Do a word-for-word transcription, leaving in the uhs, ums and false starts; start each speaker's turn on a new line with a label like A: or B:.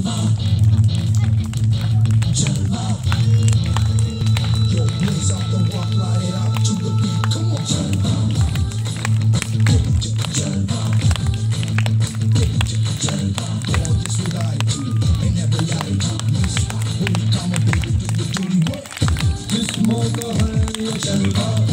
A: Yo, blaze out the walk, light it up to the beat. Come on, Jalva. Jalva. Jalva. All this with attitude and every attitude. Miss, when you come on, baby, do the dirty work. This mother, honey, Jalva.